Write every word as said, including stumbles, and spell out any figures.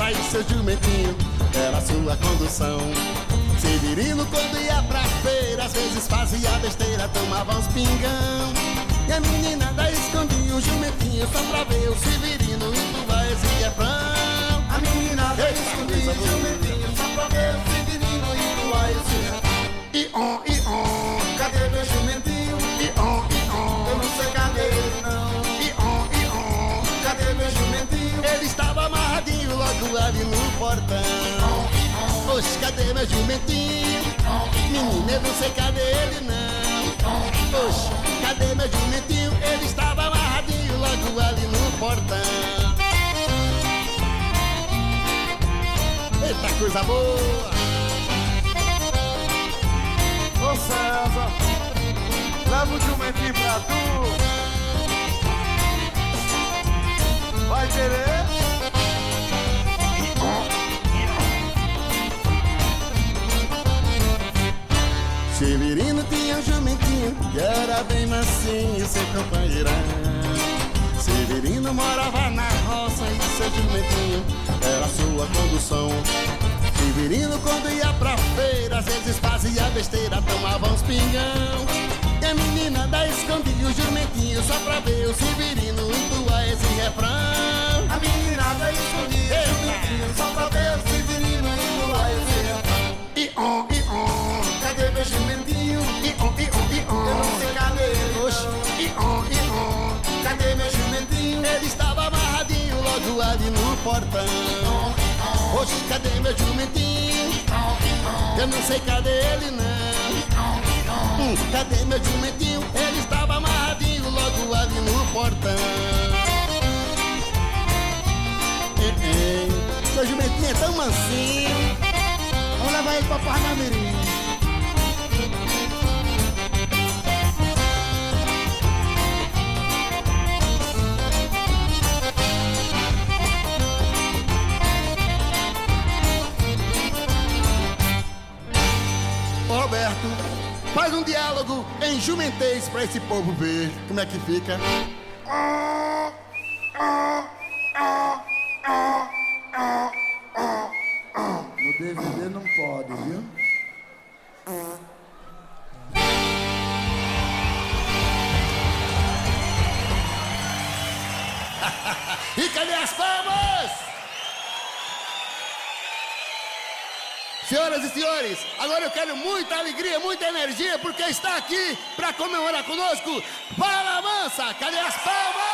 roça e seu jumentinho era sua condução. Severino quando ia pra feira, às vezes fazia besteira, tomava uns pingão. E a menina da escondia o jumentinho só pra ver o Severino entoar esse refrão. A menina da escondia o jumentinho só pra ver o Severino entoar esse refrão. I-on, I-on, cadê meu jumentinho? I-on, I-on, eu não sei cadê ele não. I-on, I-on, cadê meu jumentinho? Ele estava amarradinho logo ali no portão. Oxe, cadê meu jumentinho? Menina, eu não sei cadê ele não. Oxe, cadê meu jumentinho? Ele estava amarradinho logo ali no portão. Eita, coisa boa! Ô César, leva o jumentinho pra tu. Vai querer? Severino tinha um jumentinho que era bem mansinho, seu companheirão. Severino morava na roça e seu jumentinho era sua condução. Severino quando ia pra feira, às vezes fazia besteira, tomava uns pingão. E a menina da escondia o jumentinho só pra ver o Severino entoar esse refrão. A menina da escondia o jumentinho só pra ver o Severino entoar esse refrão. I-on, I-on, cadê meu jumentinho? I-on, I-on, I-on, eu não sei cadê ele. Oxe, I-on, I-on, cadê meu jumentinho? Ele estava amarradinho logo ali no portão. Oxe, cadê meu jumentinho? Eu não sei cadê ele não. Hum, cadê meu jumentinho? Ele estava amarradinho logo ali no portão. Ei, ei, meu jumentinho é tão mansinho. Vamos levar ele pra Parnamirim. Roberto, faz um diálogo em jumentês pra esse povo ver como é que fica. No D V D não pode, viu? E cadê as palmas? Senhoras e senhores, agora eu quero muita alegria, muita energia, porque está aqui para comemorar conosco Fala Mansa. Cadê as palmas?